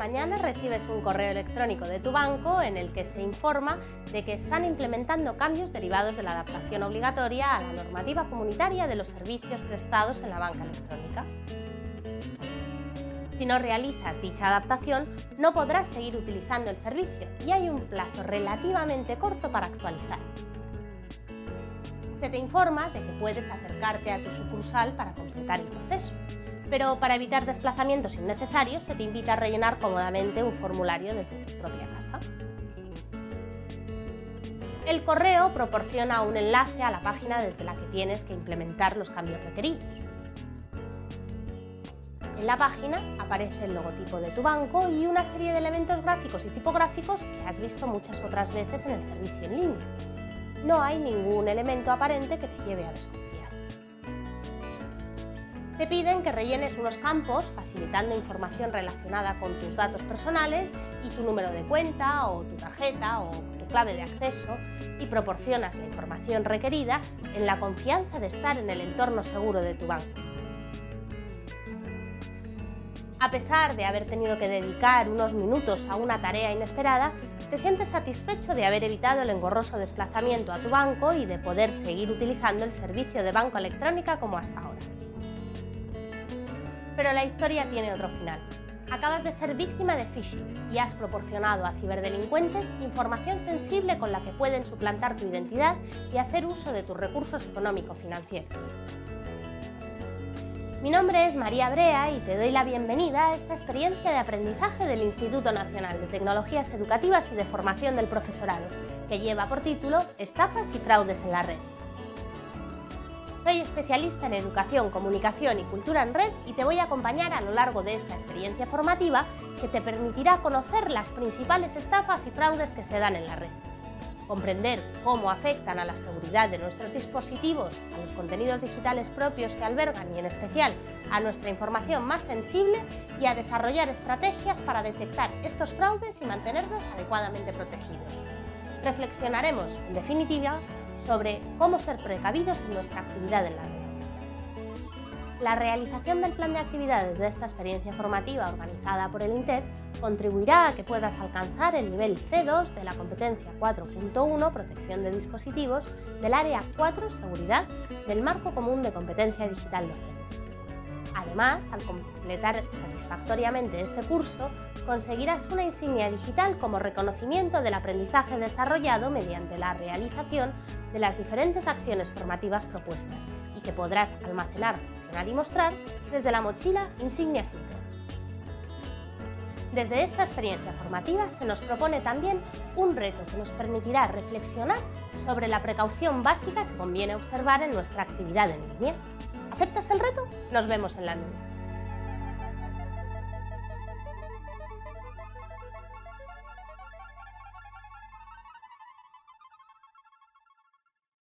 mañana recibes un correo electrónico de tu banco en el que se informa de que están implementando cambios derivados de la adaptación obligatoria a la normativa comunitaria de los servicios prestados en la banca electrónica. Si no realizas dicha adaptación, no podrás seguir utilizando el servicio y hay un plazo relativamente corto para actualizar. Se te informa de que puedes acercarte a tu sucursal para completar el proceso, pero para evitar desplazamientos innecesarios se te invita a rellenar cómodamente un formulario desde tu propia casa. El correo proporciona un enlace a la página desde la que tienes que implementar los cambios requeridos. En la página aparece el logotipo de tu banco y una serie de elementos gráficos y tipográficos que has visto muchas otras veces en el servicio en línea. No hay ningún elemento aparente que te lleve a desconfiar. Te piden que rellenes unos campos facilitando información relacionada con tus datos personales y tu número de cuenta o tu tarjeta o tu clave de acceso y proporcionas la información requerida en la confianza de estar en el entorno seguro de tu banco. A pesar de haber tenido que dedicar unos minutos a una tarea inesperada, te sientes satisfecho de haber evitado el engorroso desplazamiento a tu banco y de poder seguir utilizando el servicio de banca electrónica como hasta ahora. Pero la historia tiene otro final. Acabas de ser víctima de phishing y has proporcionado a ciberdelincuentes información sensible con la que pueden suplantar tu identidad y hacer uso de tus recursos económico-financieros. Mi nombre es María Brea y te doy la bienvenida a esta experiencia de aprendizaje del Instituto Nacional de Tecnologías Educativas y de Formación del Profesorado, que lleva por título Estafas y fraudes en la red. Soy especialista en educación, comunicación y cultura en red y te voy a acompañar a lo largo de esta experiencia formativa que te permitirá conocer las principales estafas y fraudes que se dan en la red, comprender cómo afectan a la seguridad de nuestros dispositivos, a los contenidos digitales propios que albergan y en especial a nuestra información más sensible y a desarrollar estrategias para detectar estos fraudes y mantenernos adecuadamente protegidos. Reflexionaremos, en definitiva, sobre cómo ser precavidos en nuestra actividad en la red. La realización del plan de actividades de esta experiencia formativa organizada por el INTEF contribuirá a que puedas alcanzar el nivel C2 de la competencia 4.1 Protección de dispositivos del área 4 Seguridad del Marco Común de Competencia Digital Docente. Además, al completar satisfactoriamente este curso, conseguirás una insignia digital como reconocimiento del aprendizaje desarrollado mediante la realización de las diferentes acciones formativas propuestas y que podrás almacenar, gestionar y mostrar desde la mochila Insignias Inter. Desde esta experiencia formativa se nos propone también un reto que nos permitirá reflexionar sobre la precaución básica que conviene observar en nuestra actividad en línea. ¿Aceptas el reto? Nos vemos en la nube.